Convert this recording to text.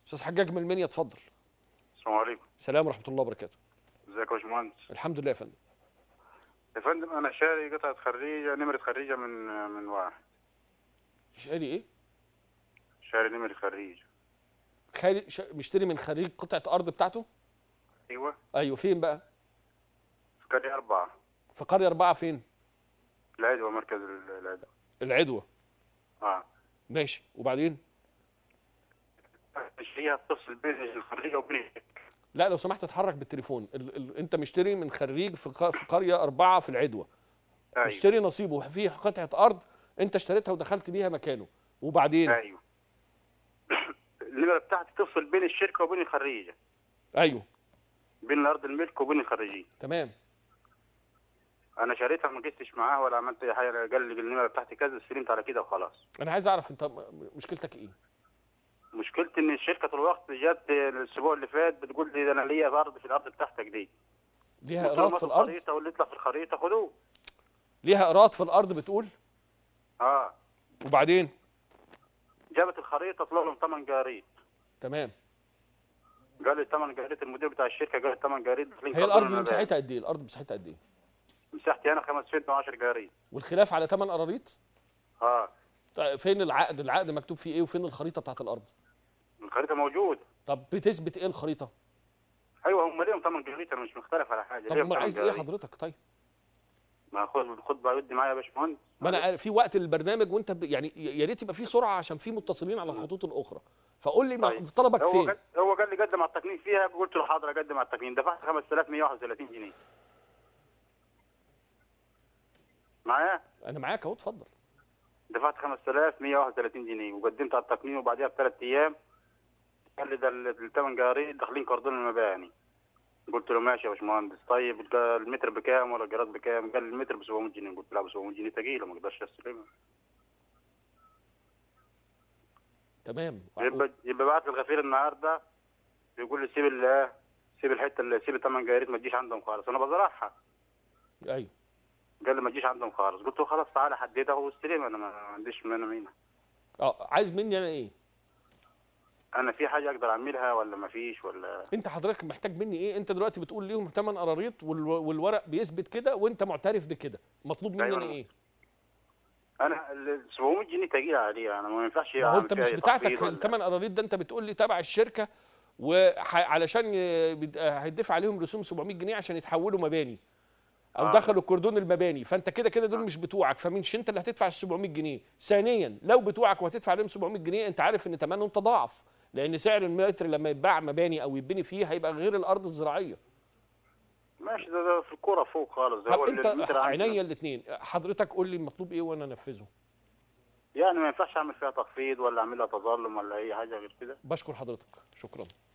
استاذ حجاج من المنيا، اتفضل. السلام عليكم. السلام ورحمه الله وبركاته. ازيك يا باشمهندس؟ الحمد لله يا فندم. يا فندم انا شاري قطعه خريجه، نمره خريجه من واحد. شاري ايه؟ شاري نمره خريجه. مشتري من خريج قطعه ارض بتاعته؟ ايوه. ايوه، فين بقى؟ في قريه 4. في قريه 4 فين؟ العدوى، مركز العدوى. العدوى. اه ماشي، وبعدين؟ هي هتصل بين الخريجه وبين لا لو سمحت اتحرك بالتليفون. انت مشتري من خريج في قريه 4 في العدوى. أيوة. مشتري نصيبه في قطعه ارض انت اشتريتها ودخلت بيها مكانه، وبعدين؟ ايوه. النمره بتاعتي تفصل بين الشركه وبين الخريجه. ايوه. بين الارض الملك وبين الخريجين. تمام. انا شريتها ما قستش معاه ولا عملت اي حاجه، قال لي النمره بتاعتي كذا، استلمت على كده وخلاص. انا عايز اعرف انت مشكلتك ايه؟ مشكلتي ان الشركه طول الوقت جت الاسبوع اللي فات بتقول لي انا ليا ارض في الارض بتاعتك دي. ليها ايراد في الارض؟ الخريطه واللي يطلع في الخريطه خدوه. ليها ايراد في الارض بتقول؟ اه. وبعدين؟ جابت الخريطه طلع لهم 8 جاريد. تمام. قال لي 8 جاريد، المدير بتاع الشركه قال لي 8 جاريد. هي الارض دي مساحتها قد ايه؟ الارض مساحتها قد ايه؟ مساحتي انا 5 فدان و10 جاريد. والخلاف على 8 قراريط؟ اه. طيب فين العقد؟ العقد مكتوب فيه ايه؟ وفين الخريطه بتاعت الارض؟ الخريطه موجوده. طب بتثبت ايه الخريطه؟ ايوه هم ليهم 8 جاريد، انا مش مختلف على حاجه. طب ما عايز ايه حضرتك طيب؟ ما خد بقى ودي معايا يا باشمهندس. ما انا في وقت البرنامج وانت يعني يا ريت يبقى في سرعه عشان في متصلين على الخطوط الاخرى، فقول لي طيب. طلبك فين؟ هو قال لي قدم على التقنين فيها، قلت له حاضر اقدم على التقنين، دفعت 5131 جنيه. معايا؟ انا معاك اهو، اتفضل. دفعت 5131 جنيه وقدمت على التقنين، وبعدها ب3 ايام قال لي ده الثمن جارين داخلين كاردون المباني. قلت له ماشي يا باشمهندس. طيب المتر بكام ولا الجراد بكام؟ قال لي المتر ب 700 جنيه. قلت له ب 700 جنيه ثقيله ما اقدرش استلمها. تمام. يبقى بعت الغفير النهارده بيقول لي سيب الحته اللي سيب الثمن جاريد ما تجيش عندهم خالص، انا بزرعها. ايوه. قال لي ما تجيش عندهم خالص. قلت له خلاص تعالى حددها واستلم، انا ما عنديش منها. عايز مني انا ايه؟ انا في حاجه اقدر اعملها ولا ما فيش ولا؟ انت حضرتك محتاج مني ايه؟ انت دلوقتي بتقول ليهم 8 قراريط والورق بيثبت كده وانت معترف بكده، مطلوب مني انا ايه؟ انا ال 700 جنيه تقيله عليها، انا ما ينفعش. ما هو انت مش بتاعتك ال8 قراريط ده، انت بتقول لي تبع الشركه وعلشان هيدفع عليهم رسوم 700 جنيه عشان يتحولوا مباني او دخلوا الكردون المباني، فانت كده كده دول مش بتوعك، فمش انت اللي هتدفع ال 700 جنيه. ثانيا لو بتوعك وهتدفع عليهم 700 جنيه انت عارف ان ثمنهم تضاعف، لان سعر المتر لما يتباع مباني او يتبني فيه هيبقى غير الارض الزراعيه. ماشي، ده في الكوره فوق خالص. طب انت عينيا الاثنين، حضرتك قول لي المطلوب ايه وانا انفذه. يعني ما ينفعش اعمل فيها تخفيض ولا اعمل لها تظلم ولا اي حاجه غير كده؟ بشكر حضرتك، شكرا.